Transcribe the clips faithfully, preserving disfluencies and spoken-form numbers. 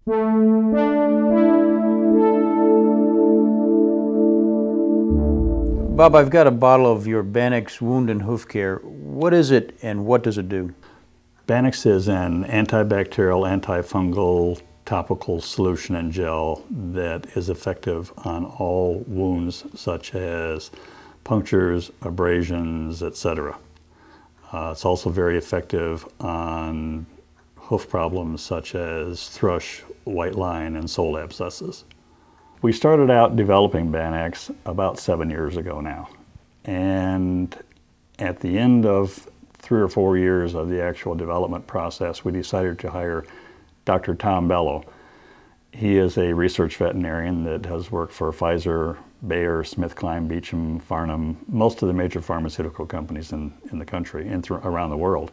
Bob, I've got a bottle of your Bannex Wound and Hoof Care. What is it and what does it do? Bannex is an antibacterial, antifungal topical solution and gel that is effective on all wounds such as punctures, abrasions, et cetera. Uh, it's also very effective on hoof problems such as thrush, white line, and sole abscesses. We started out developing Bannex about seven years ago now, and at the end of three or four years of the actual development process, we decided to hire Doctor Tom Bello. He is a research veterinarian that has worked for Pfizer, Bayer, SmithKline, Beecham, Farnham, most of the major pharmaceutical companies in, in the country and around the world.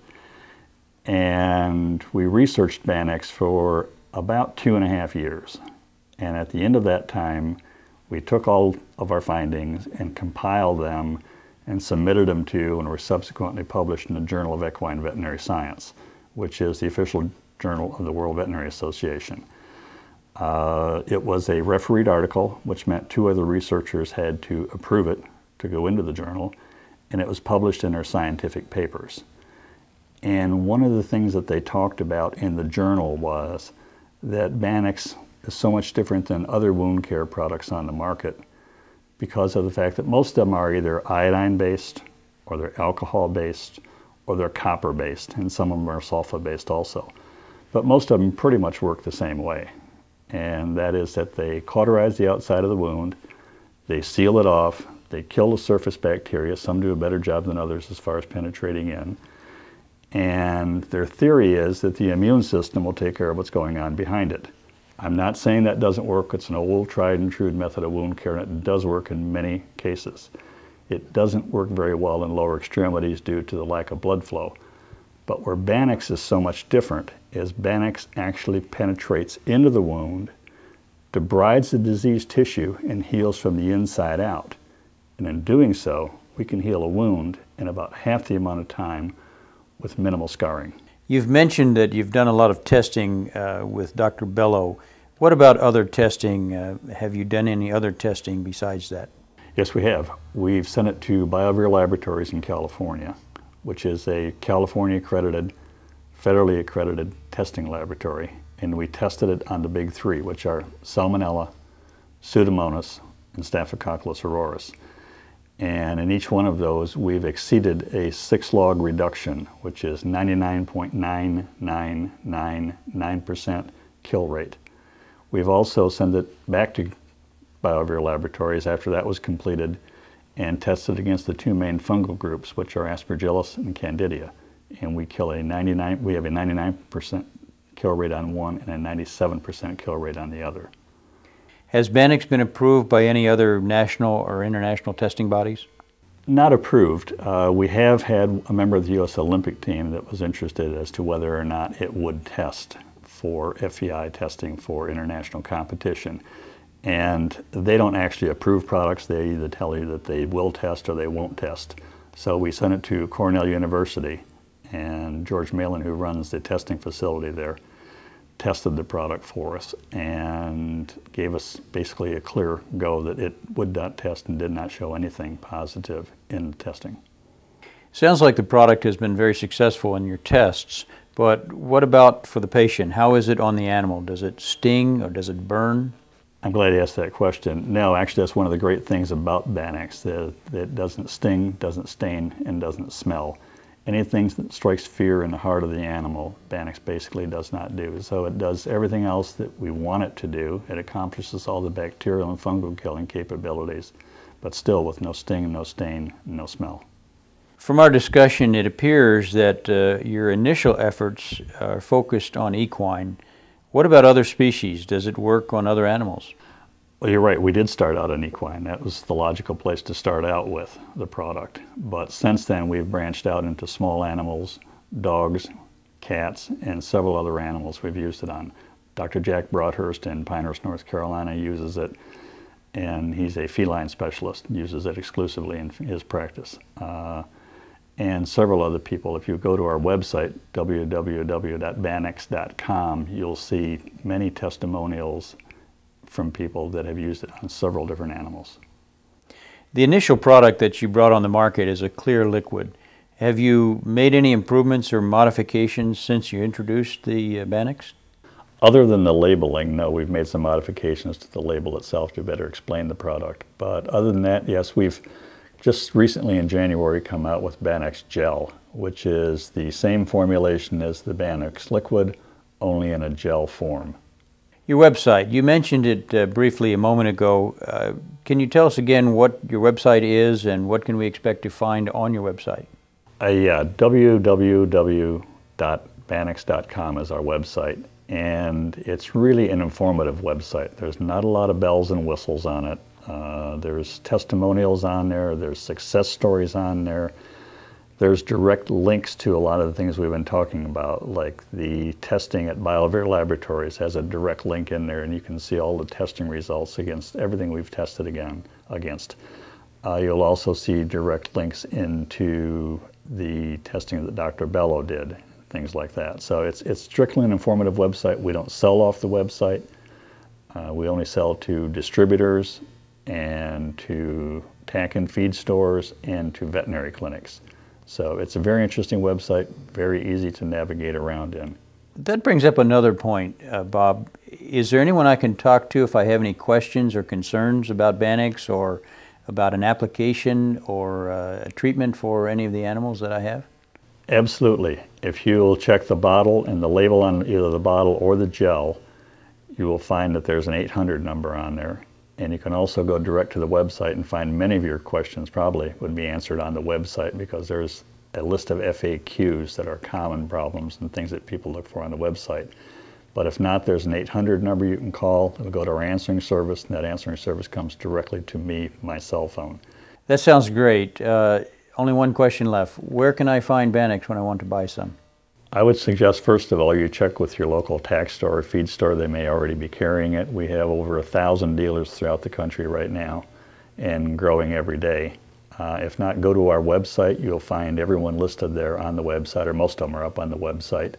And we researched Bannex for about two and a half years. And at the end of that time, we took all of our findings and compiled them and submitted them to and were subsequently published in the Journal of Equine Veterinary Science, which is the official journal of the World Veterinary Association. Uh, it was a refereed article, which meant two other researchers had to approve it to go into the journal, and it was published in their scientific papers. And one of the things that they talked about in the journal was that Bannex is so much different than other wound care products on the market because of the fact that most of them are either iodine-based, or they're alcohol-based, or they're copper-based, and some of them are sulfa-based also. But most of them pretty much work the same way. And that is that they cauterize the outside of the wound, they seal it off, they kill the surface bacteria. Some do a better job than others as far as penetrating in. And their theory is that the immune system will take care of what's going on behind it. I'm not saying that doesn't work. It's an old tried and true method of wound care, and it does work in many cases. It doesn't work very well in lower extremities due to the lack of blood flow. But where Bannex is so much different is Bannex actually penetrates into the wound, debrides the diseased tissue, and heals from the inside out. And in doing so, we can heal a wound in about half the amount of time with minimal scarring. You've mentioned that you've done a lot of testing uh, with Doctor Bello. What about other testing? Uh, have you done any other testing besides that? Yes, we have. We've sent it to BioVir Laboratories in California, which is a California accredited, federally accredited testing laboratory. And we tested it on the big three, which are Salmonella, Pseudomonas, and Staphylococcus aureus. And in each one of those, we've exceeded a six log reduction, which is ninety-nine point nine nine nine nine percent kill rate. We've also sent it back to BioVir Laboratories after that was completed and tested against the two main fungal groups, which are Aspergillus and Candida. And we kill a ninety-nine, we have a ninety-nine percent kill rate on one and a ninety-seven percent kill rate on the other. Has Bannex been approved by any other national or international testing bodies? Not approved. Uh, we have had a member of the U S Olympic team that was interested as to whether or not it would test for F E I testing for international competition. And they don't actually approve products. They either tell you that they will test or they won't test. So we sent it to Cornell University, and George Malin, who runs the testing facility there, tested the product for us and gave us basically a clear go that it would not test and did not show anything positive in the testing. Sounds like the product has been very successful in your tests, but what about for the patient? How is it on the animal? Does it sting or does it burn? I'm glad you asked that question. No, actually that's one of the great things about Bannex, that it doesn't sting, doesn't stain, and doesn't smell. Anything that strikes fear in the heart of the animal, Bannex basically does not do. So it does everything else that we want it to do. It accomplishes all the bacterial and fungal killing capabilities, but still with no sting, no stain, no smell. From our discussion, it appears that uh, your initial efforts are focused on equine. What about other species? Does it work on other animals? Well, you're right. We did start out on equine. That was the logical place to start out with the product. But since then, we've branched out into small animals, dogs, cats, and several other animals we've used it on. Doctor Jack Broadhurst in Pinehurst, North Carolina uses it, and he's a feline specialist, uses it exclusively in his practice. Uh, and several other people. If you go to our website, w w w dot banex dot com, you'll see many testimonials from people that have used it on several different animals. The initial product that you brought on the market is a clear liquid. Have you made any improvements or modifications since you introduced the uh, Banex? Other than the labeling, no, we've made some modifications to the label itself to better explain the product. But other than that, yes, we've just recently in January come out with Banex Gel, which is the same formulation as the Banex liquid, only in a gel form. Your website, you mentioned it uh, briefly a moment ago. Uh, can you tell us again what your website is and what can we expect to find on your website? Uh, yeah, w w w dot banex dot com is our website, and it's really an informative website. There's not a lot of bells and whistles on it. Uh, there's testimonials on there, there's success stories on there. There's direct links to a lot of the things we've been talking about, like the testing at BioVir Laboratories has a direct link in there, and you can see all the testing results against everything we've tested again against. Uh, you'll also see direct links into the testing that Doctor Bello did, things like that. So it's, it's strictly an informative website. We don't sell off the website. Uh, we only sell to distributors and to tack and feed stores and to veterinary clinics. So it's a very interesting website, very easy to navigate around in. That brings up another point, uh, Bob. Is there anyone I can talk to if I have any questions or concerns about Banex or about an application or uh, a treatment for any of the animals that I have? Absolutely. If you'll check the bottle and the label on either the bottle or the gel, you will find that there's an eight hundred number on there. And you can also go direct to the website and find many of your questions probably would be answered on the website, because there's a list of F A Qs that are common problems and things that people look for on the website. But if not, there's an eight hundred number you can call. It'll go to our answering service, and that answering service comes directly to me, my cell phone. That sounds great. Uh, only one question left. Where can I find Banex when I want to buy some? I would suggest, first of all, you check with your local tack store or feed store. They may already be carrying it. We have over a thousand dealers throughout the country right now and growing every day. Uh, if not, go to our website. You'll find everyone listed there on the website, or most of them are up on the website.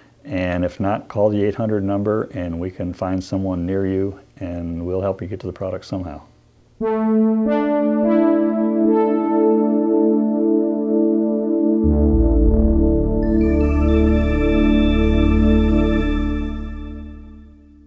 And if not, call the eight hundred number and we can find someone near you and we'll help you get to the product somehow.